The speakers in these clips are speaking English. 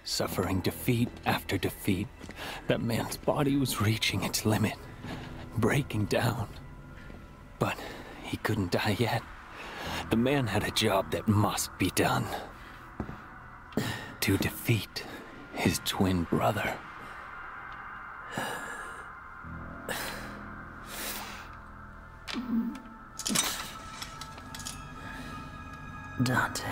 suffering defeat after defeat. That man's body was reaching its limit, breaking down. But he couldn't die yet. The man had a job that must be done. To defeat his twin brother. Dante.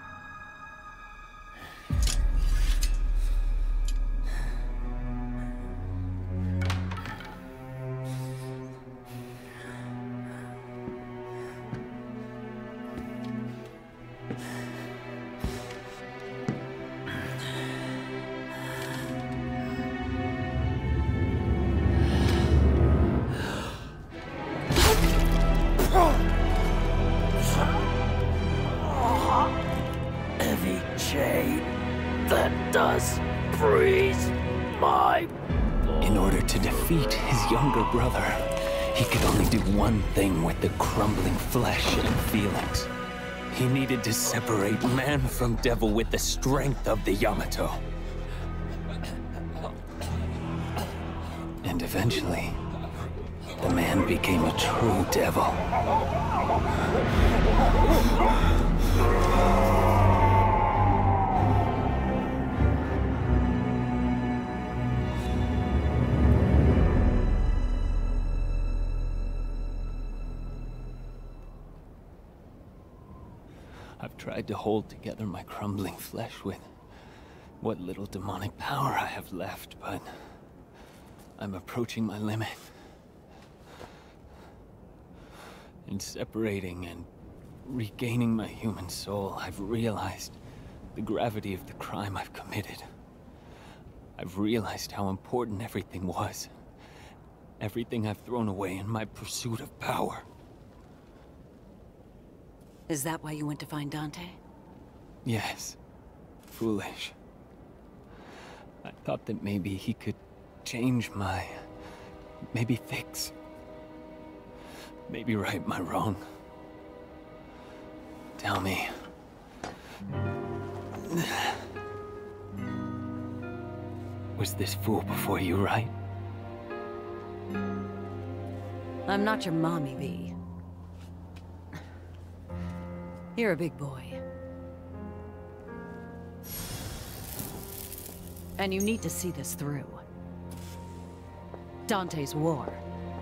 Heavy chain that does freeze my... In order to defeat his younger brother, he could only do one thing with the crumbling flesh and feelings. He needed to separate man from devil with the strength of the Yamato. And eventually, the man became a true devil. I've tried to hold together my crumbling flesh with what little demonic power I have left, but I'm approaching my limit. In separating and regaining my human soul, I've realized the gravity of the crime I've committed. I've realized how important everything was. Everything I've thrown away in my pursuit of power. Is that why you went to find Dante? Yes. Foolish. I thought that maybe he could change maybe fix. Maybe right my wrong. Tell me. Was this fool before you, right? I'm not your mommy, V. You're a big boy. And you need to see this through. Dante's war.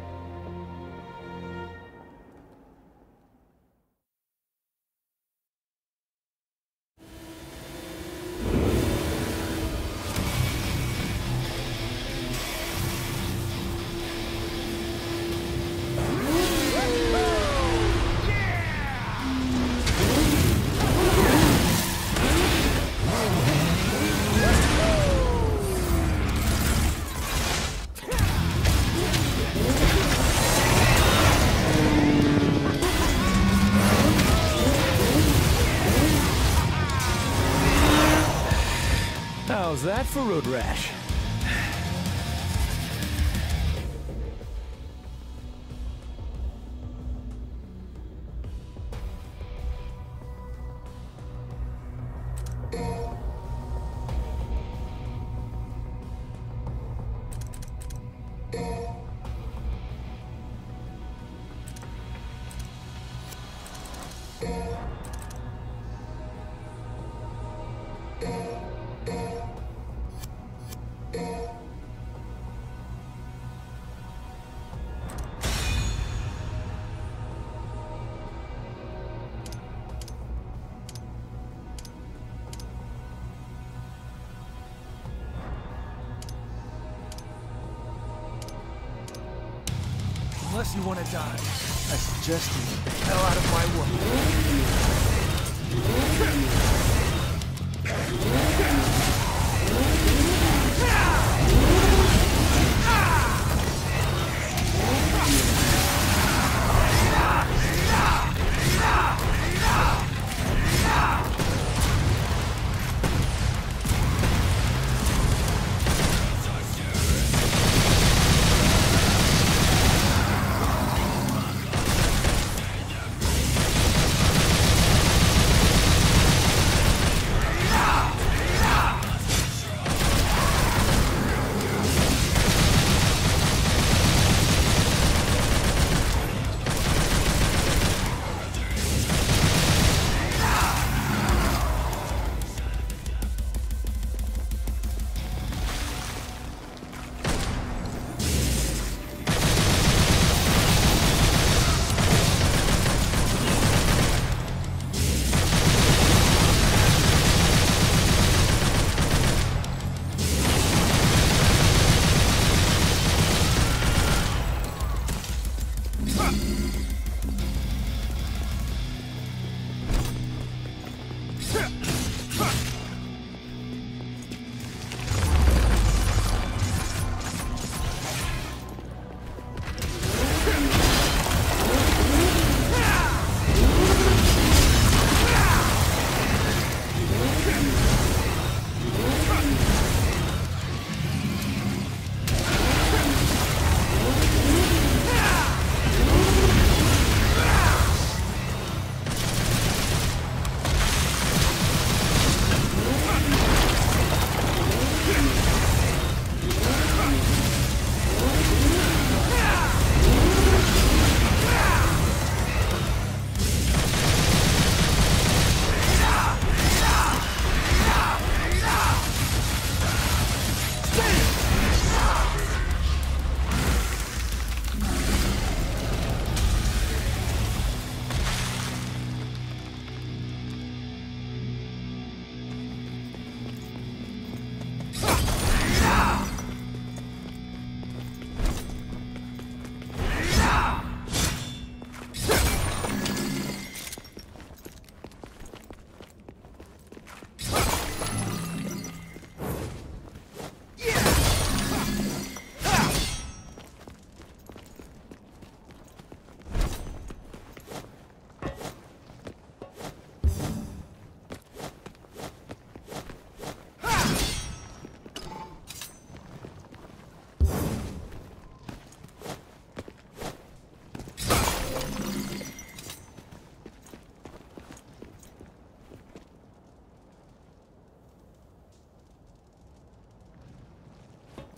How's that for road rash? Unless you want to die, I suggest you get the hell out of my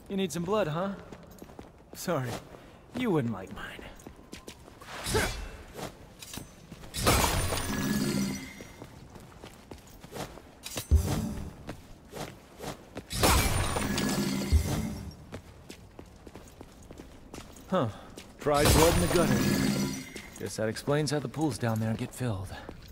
You need some blood, huh? Sorry, you wouldn't like mine. Huh. Dried blood in the gutter here. Guess that explains how the pools down there get filled.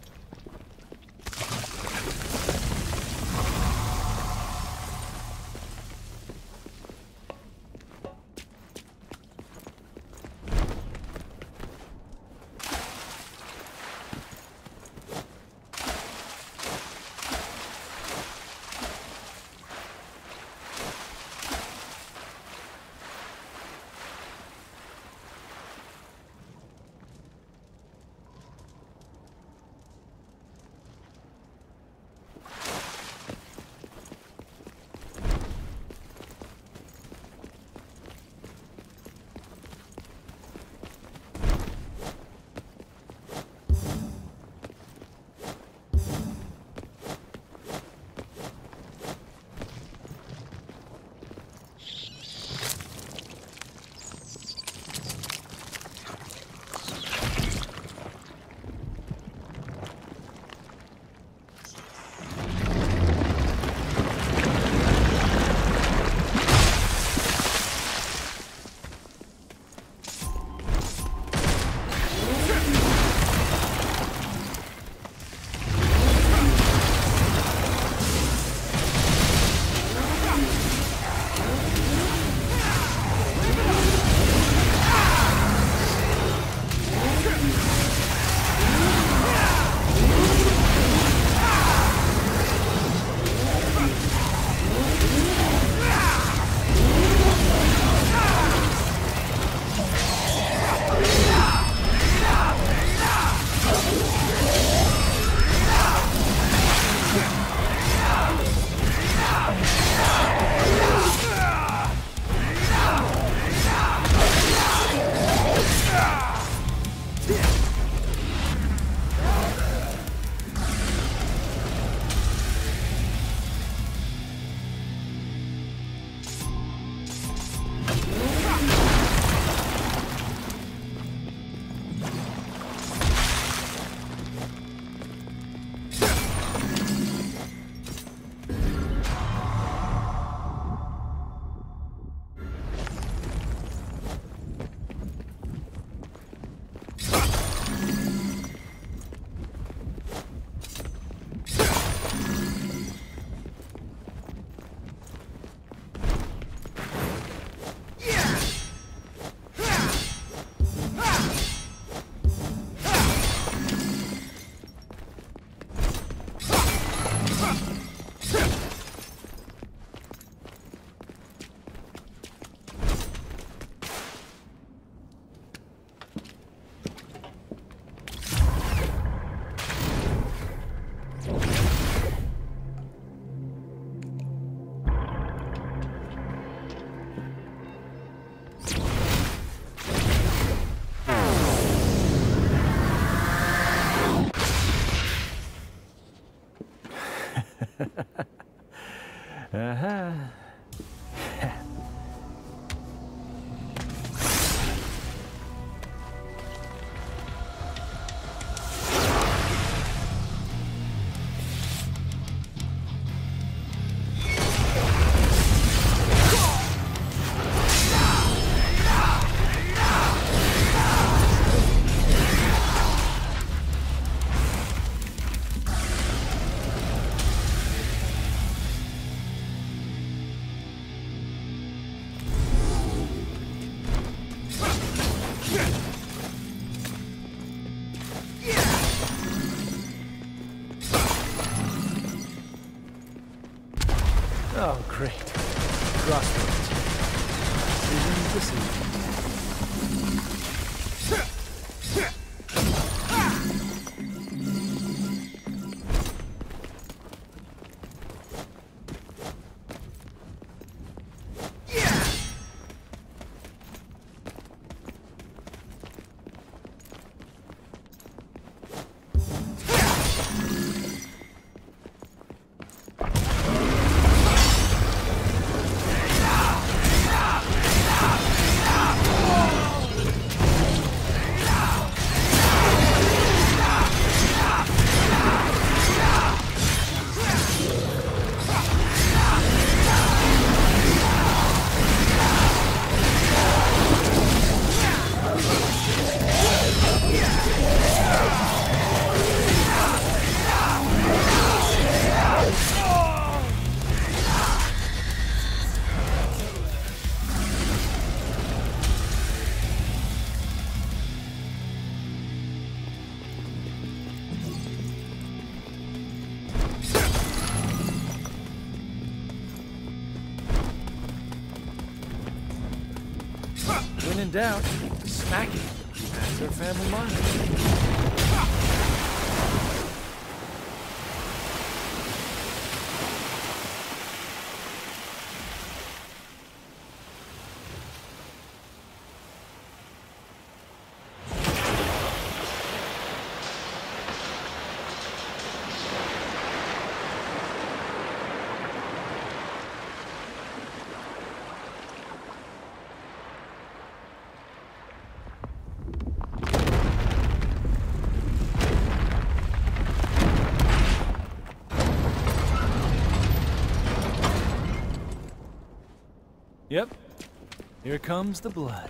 Uh-huh. Oh, great. Crossroads. Season to season. when in doubt, smack it. That's our family motto. Yep. Here comes the blood.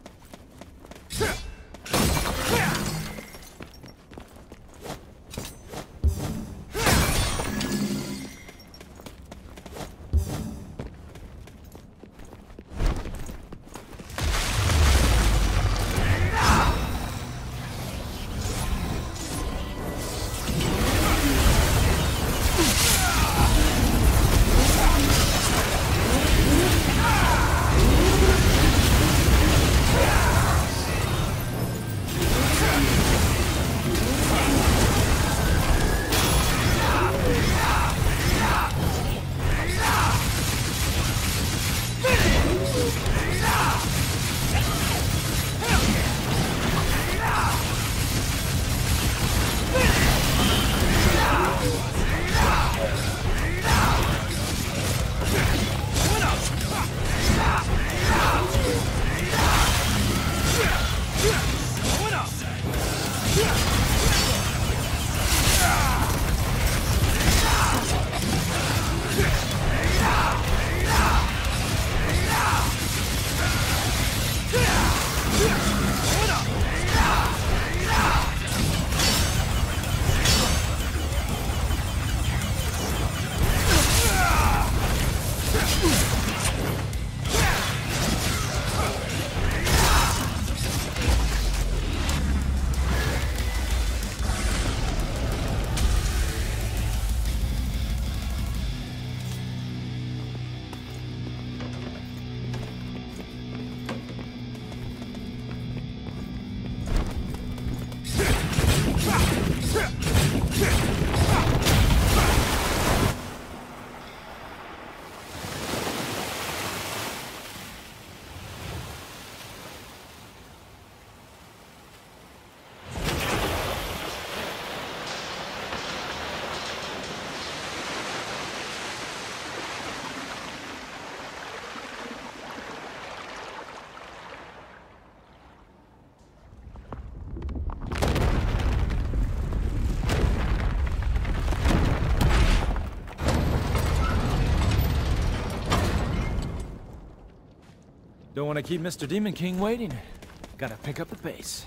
Don't want to keep Mr. Demon King waiting. Gotta pick up the pace.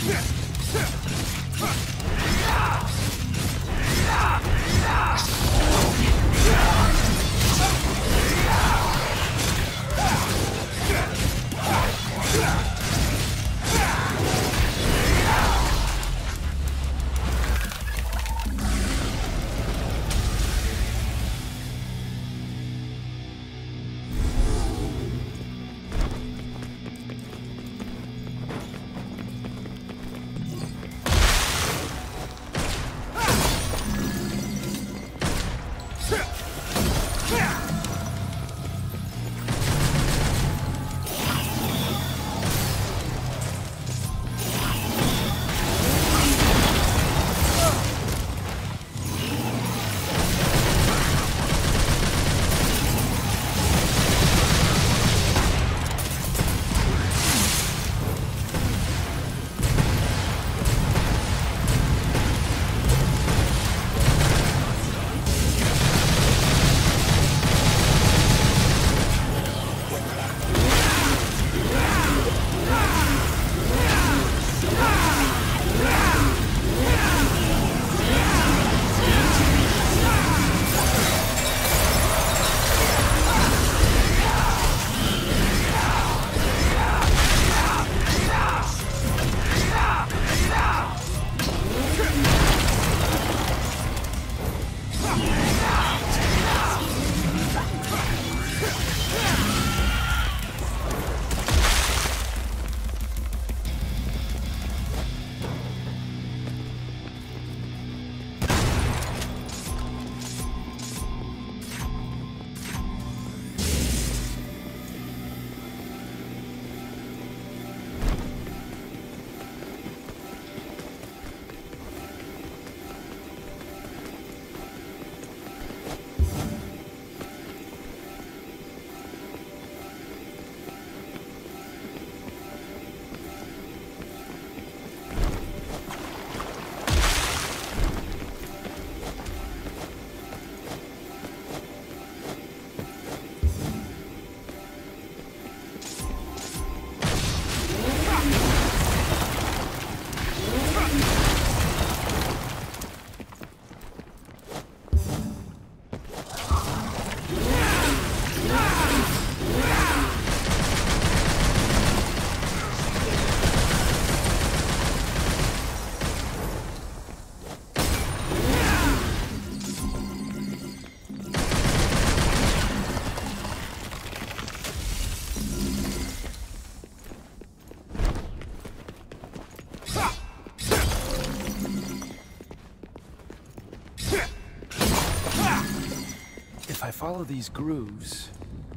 If I follow these grooves...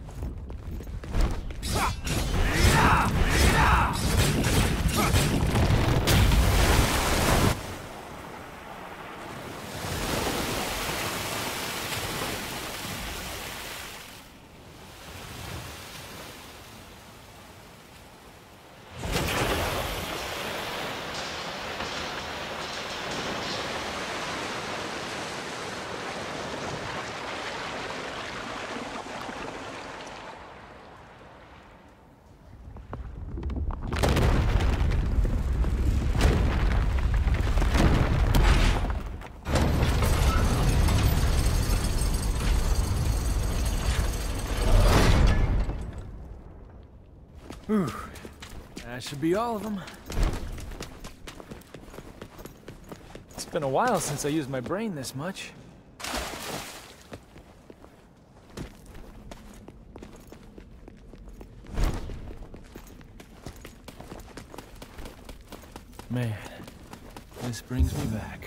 Whew. That should be all of them. It's been a while since I used my brain this much. Man, this brings me back.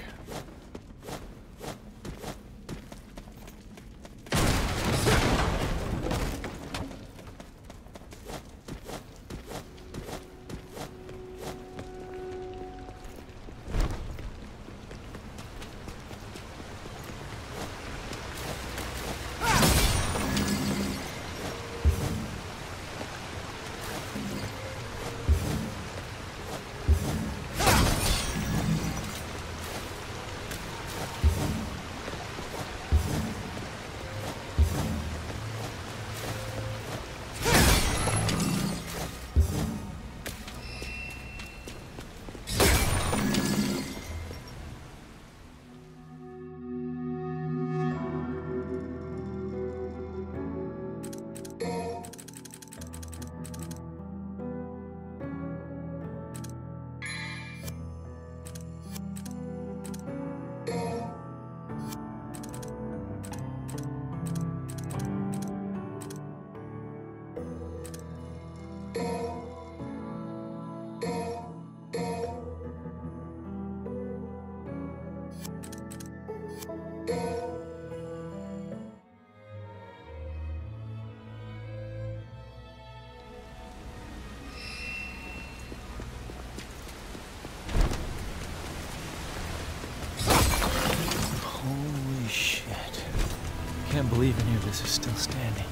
Can't believe any of this is still standing.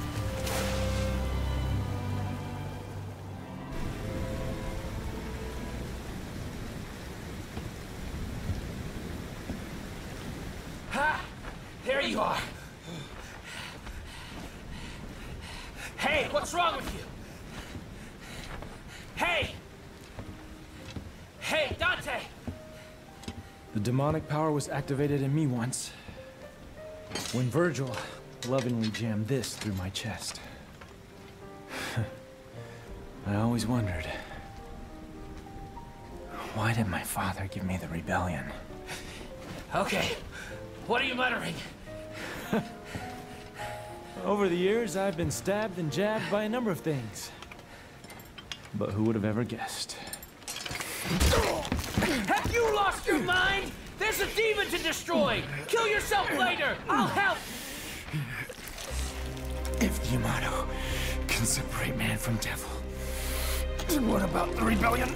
Ha! There you are! Hey, what's wrong with you? Hey! Hey, Dante! The demonic power was activated in me once, when Virgil lovingly jammed this through my chest. I always wondered, why did my father give me the rebellion? Okay, what are you muttering? Over the years, I've been stabbed and jabbed by a number of things. But who would have ever guessed? Have you lost your mind? There's a demon to destroy! Kill yourself later! I'll help! If the Yamato can separate man from devil, then what about the rebellion?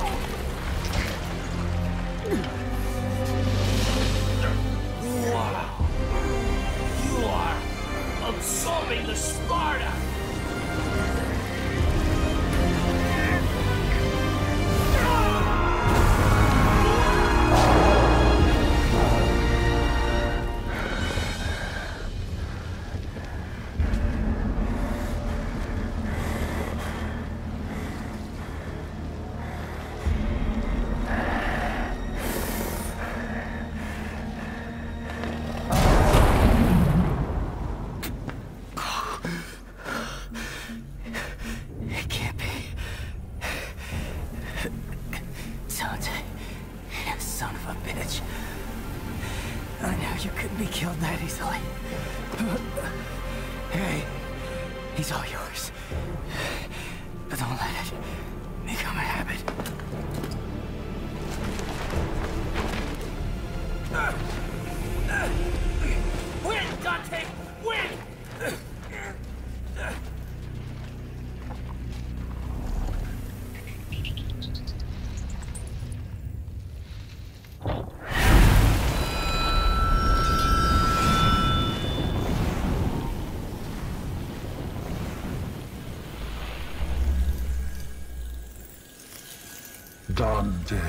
Wow! You are absorbing the Sparta! You couldn't be killed that easily. Hey, he's all yours. But don't let it become a habit. Win, Dante! Win! Dante.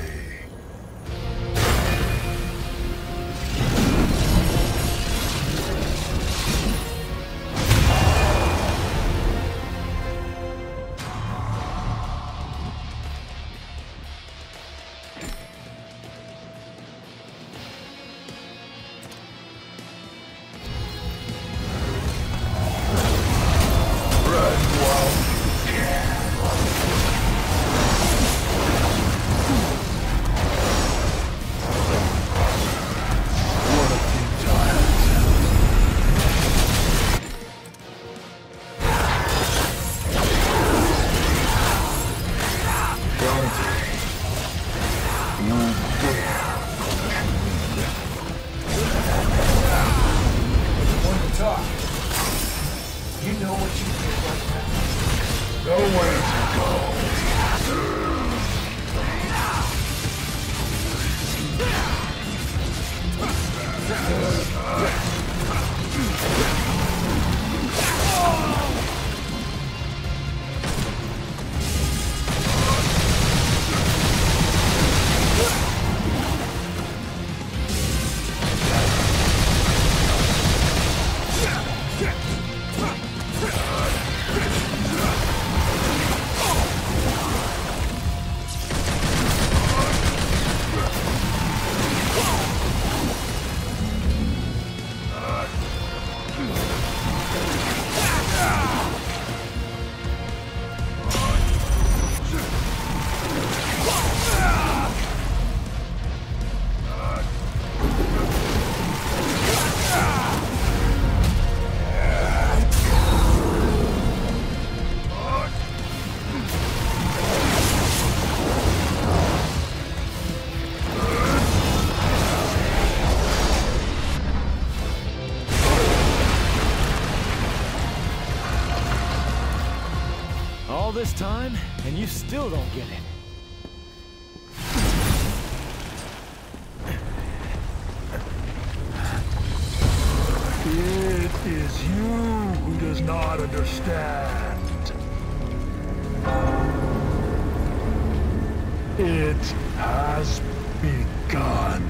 All this time, and you still don't get it. It's not understand. It has begun.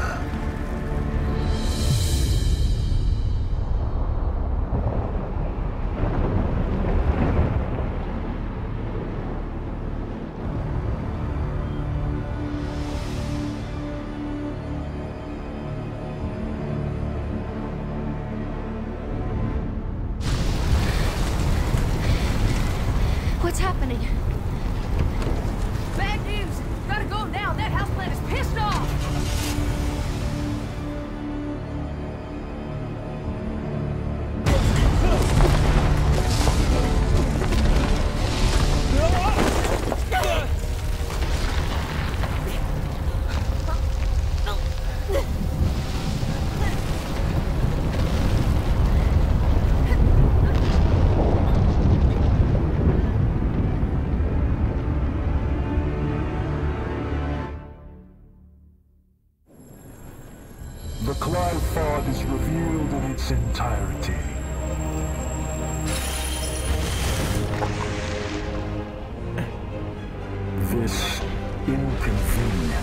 What's happening? Bad news! Gotta go now! That houseplant is pissed off! The Qliphoth is revealed in its entirety. This inconvenience